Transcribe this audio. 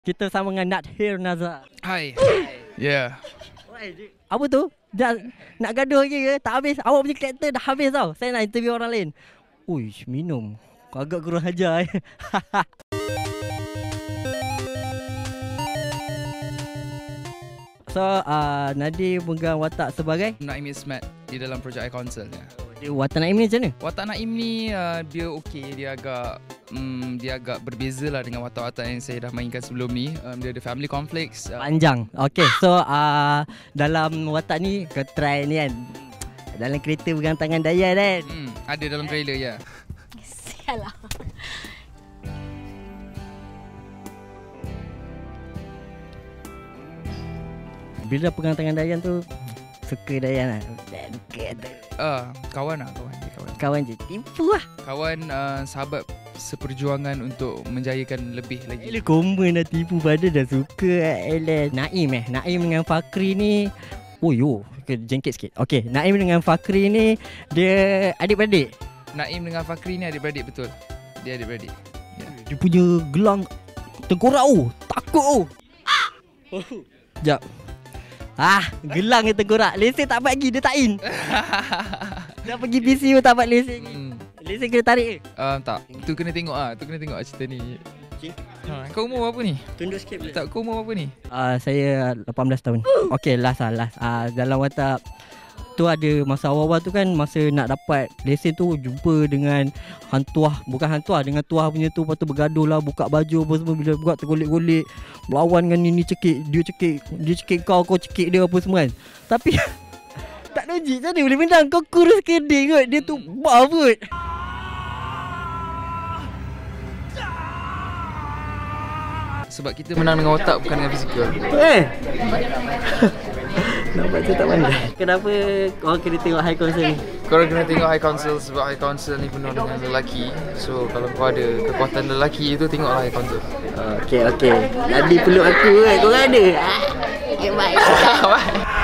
Kita sama dengan Nathir Nazar. Hai. Yeah. Apa tu? Dah nak gaduh lagi ke? Tak habis. Awak punya karakter dah habis tau. Saya nak interview orang lain. Uish, minum. Agak kurang ajar. So, Nadir pegang watak sebagai Naim Ismat di dalam projek I Council. dia watak Naim ni macam mana? Watak Naim ni dia okey, dia agak berbeza lah dengan watak-watak yang saya dah mainkan sebelum ni. Dia ada family conflicts. Panjang. Okay, so dalam watak ni kau try ni kan. Dalam kereta pegang tangan Dayan kan. Ada dalam trailer ya. Sialah. Bila pegang tangan Dayan tu suka Dayan lah. Kawan. Kawan je. Tipu lah. Kawan, sahabat seperjuangan untuk menjayakan lebih lagi. Elah komen dah tipu pada dah suka Elah. Naim dengan Fakri ni. Oh yo, jengket sikit. Okay, Naim dengan Fakri ni dia adik-beradik. Naim dengan Fakri ni adik-beradik, betul. Dia adik-beradik. Ya. Dia punya gelang tengkorak takut Sekejap. Gelang dia tengkorak. Lesen tak bagi, dia tak in. Dah pergi PCU tak dapat lesen. Lesen kena tarik ke? Tak. Tu kena tengok cerita ni. Kau umur berapa ni? Tunduk sikit boleh? Tak, kau umur berapa ni? Saya 18 tahun. Okay, last. Dalam watak tu ada masa awal-awal tu kan, masa nak dapat lesen tu jumpa dengan dengan tuah punya tu. Lepas tu bergaduh lah, buka baju apa semua. Bila buat tergolek-golek, melawan dengan ni cekik, dia cekik kau cekik dia apa semua kan. Tapi tak logik, macam mana boleh menang? Kau kurus keding kot, dia tu buff kot. Sebab kita menang dengan otak, bukan dengan fizikal. Nampak tu tak pandai. Kenapa korang kena tengok High Council ni? Korang kena tengok High Council sebab High Council ni penuh dengan lelaki. So kalau kau ada kekuatan lelaki itu, tengoklah High Council. Okay. Nadir peluk aku kan, korang ada? Okay, bye.